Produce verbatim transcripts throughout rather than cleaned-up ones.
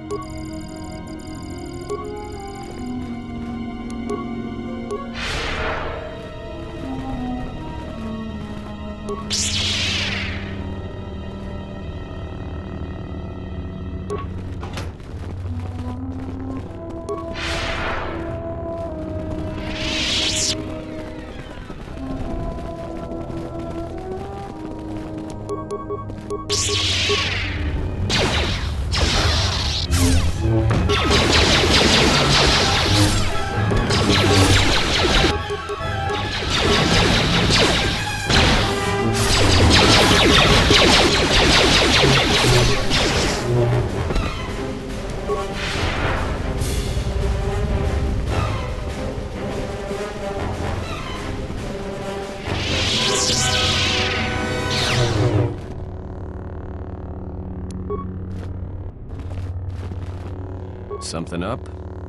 Something up?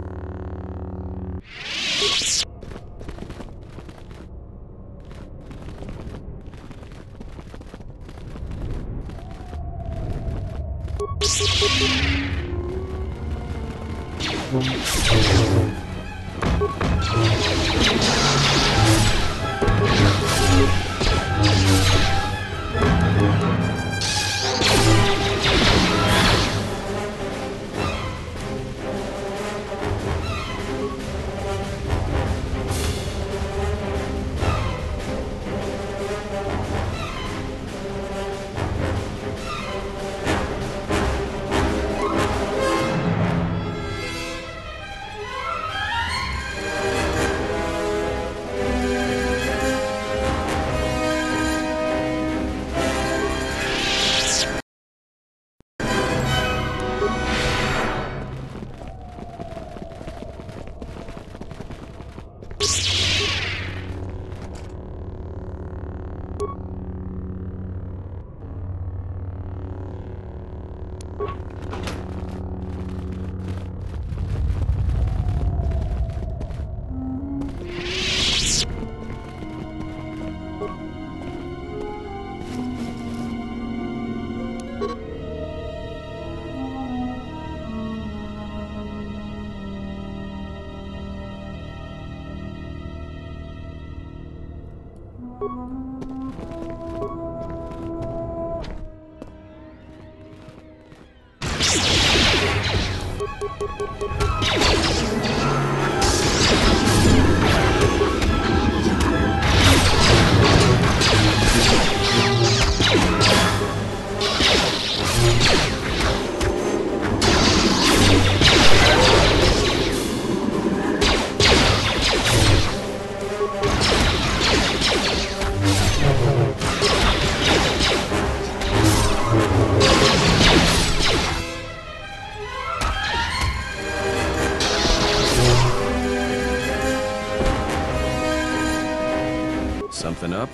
Something up?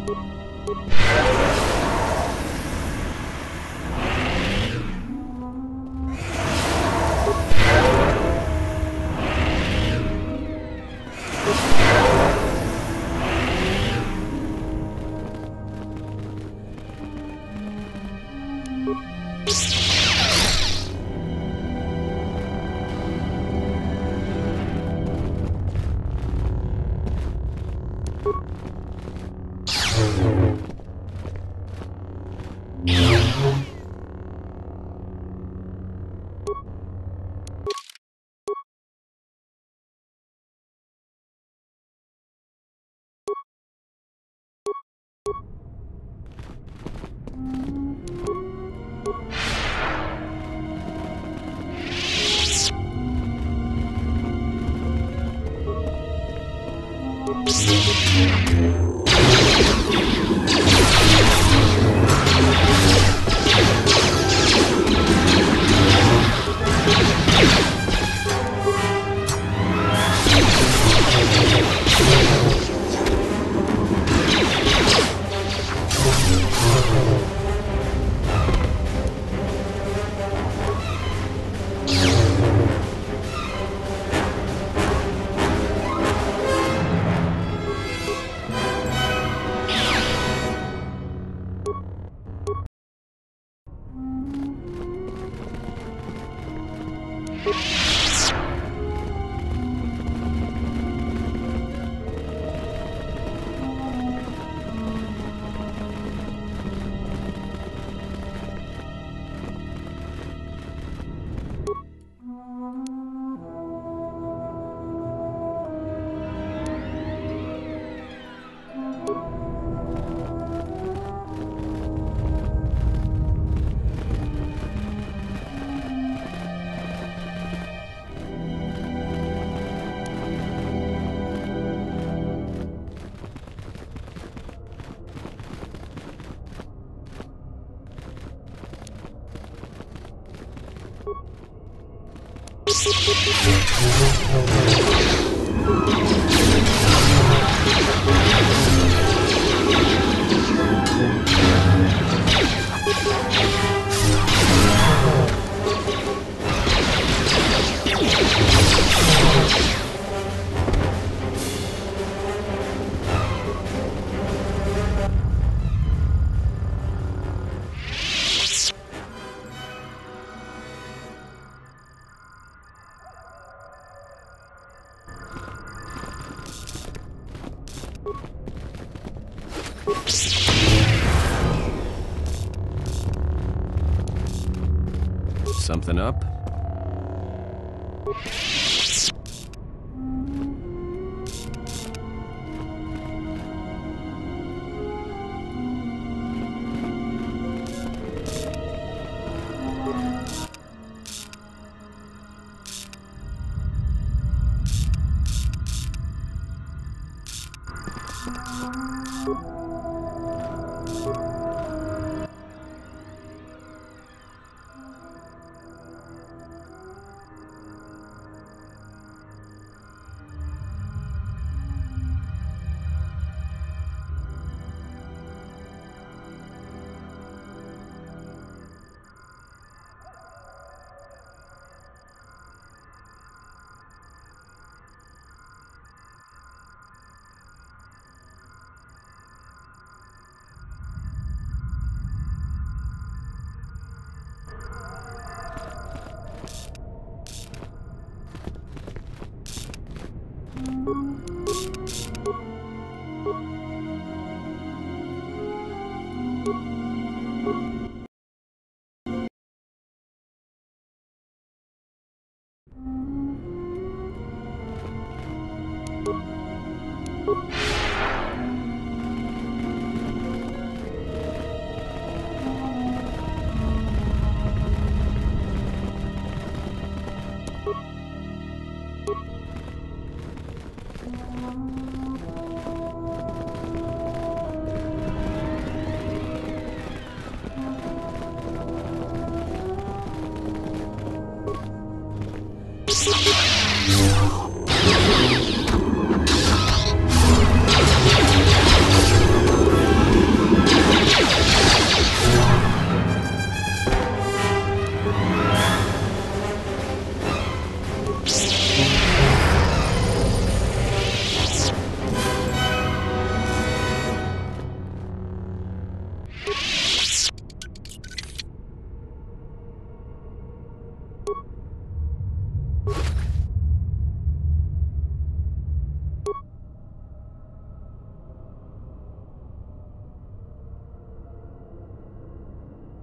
Something up?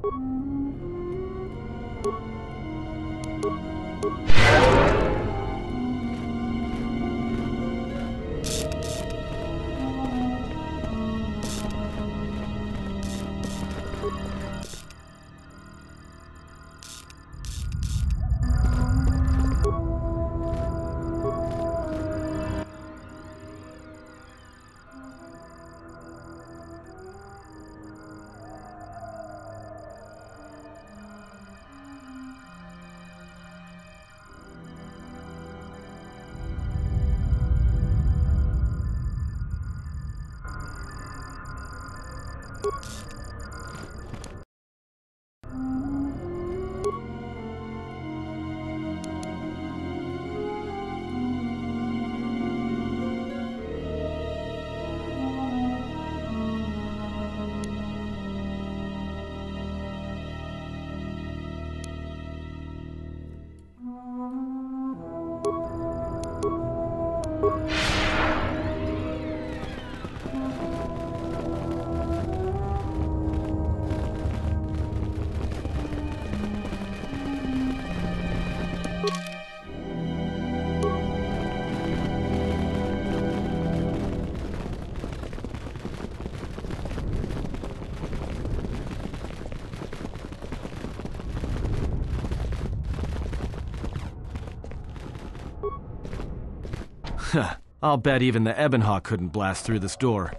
I'll bet even the Ebonhawk couldn't blast through this door.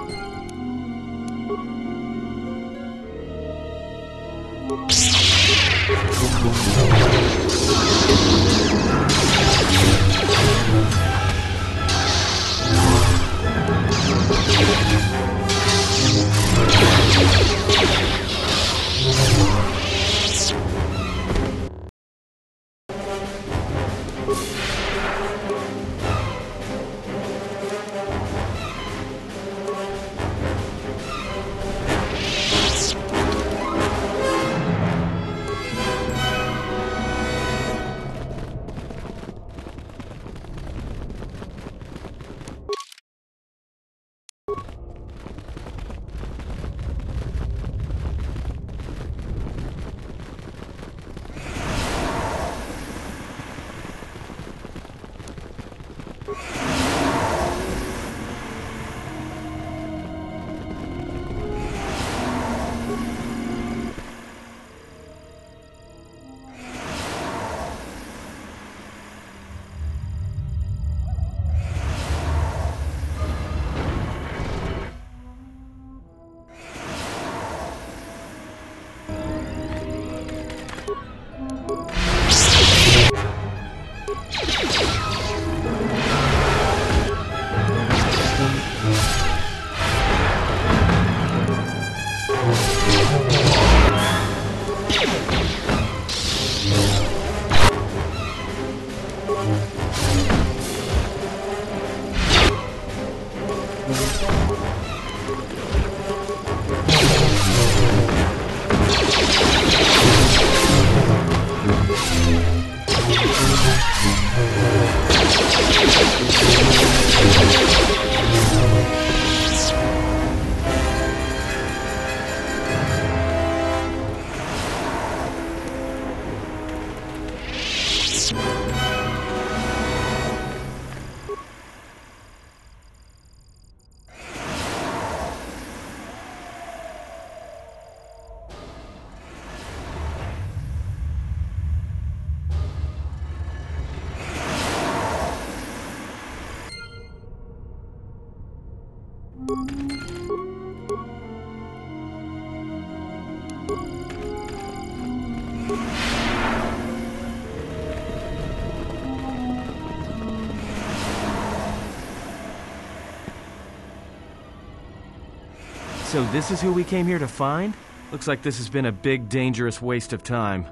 So this is who we came here to find? Looks like this has been a big, dangerous waste of time.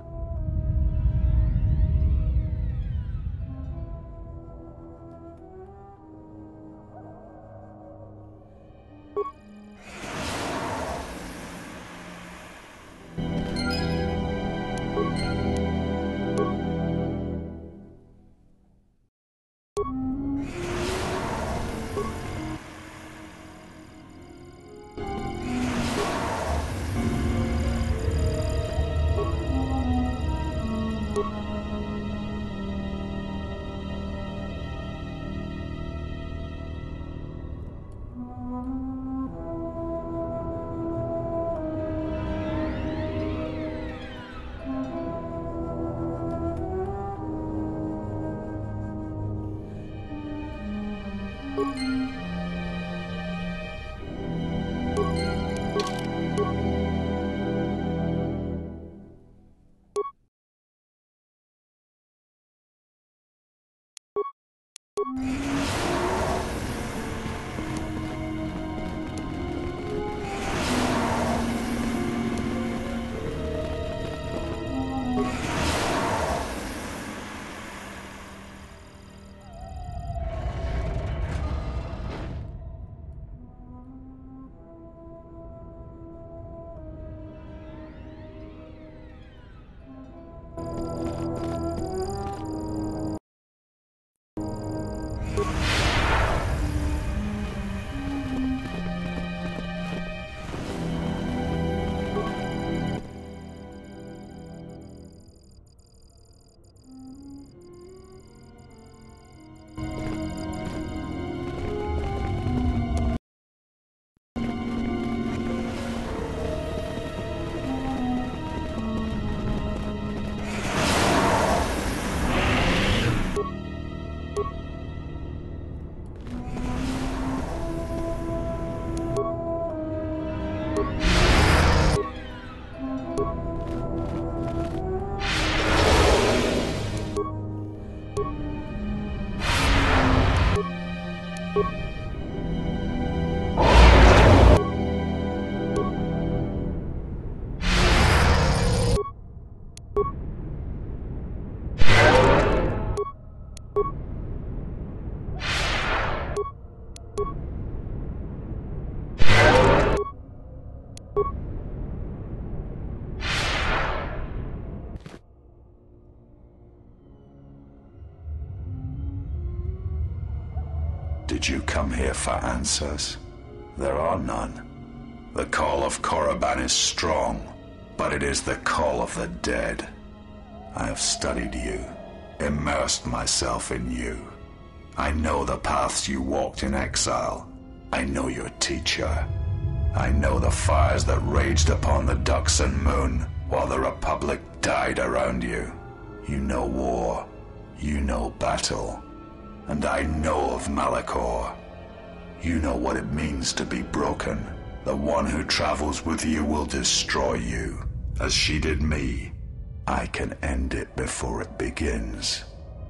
Did you come here for answers? There are none. The call of Korriban is strong, but it is the call of the dead. I have studied you, immersed myself in you. I know the paths you walked in exile. I know your teacher. I know the fires that raged upon the Duxan moon while the Republic died around you. You know war. You know battle. And I know of Malachor. You know what it means to be broken. The one who travels with you will destroy you, as she did me. I can end it before it begins.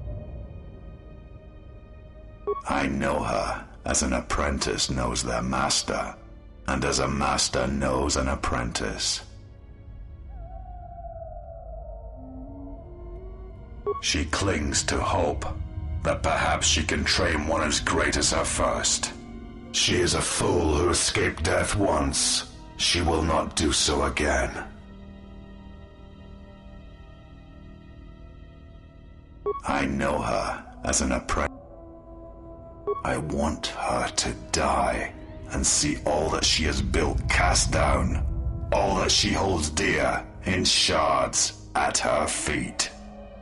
I know her as an apprentice knows their master, and as a master knows an apprentice. She clings to hope that perhaps she can train one as great as her first. She is a fool who escaped death once. She will not do so again. I know her as an apprentice. I want her to die and see all that she has built cast down, all that she holds dear in shards at her feet.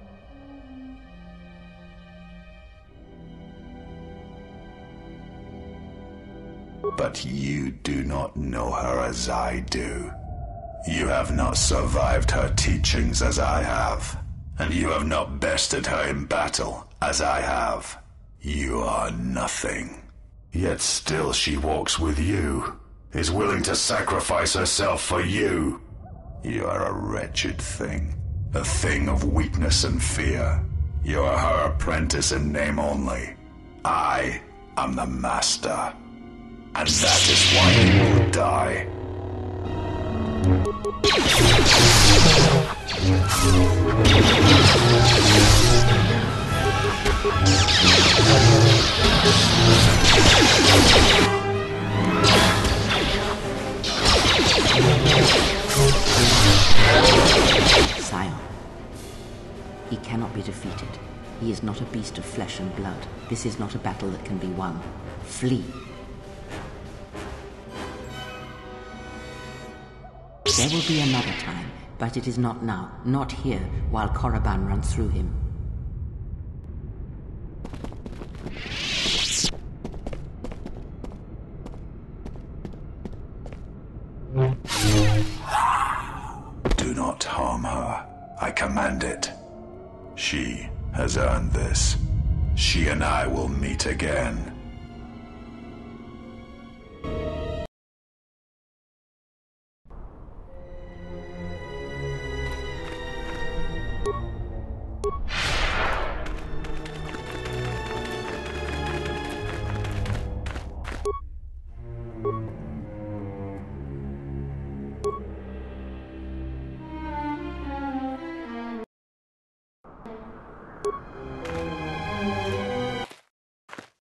But you do not know her as I do. You have not survived her teachings as I have, and you have not bested her in battle as I have. You are nothing. Yet still she walks with you, is willing to sacrifice herself for you. You are a wretched thing, a thing of weakness and fear. You are her apprentice in name only. I am the master. And that is why you will die. Scion. He cannot be defeated. He is not a beast of flesh and blood. This is not a battle that can be won. Flee. There will be another time, but it is not now, not here, while Korriban runs through him. Do not harm her. I command it. She has earned this. She and I will meet again.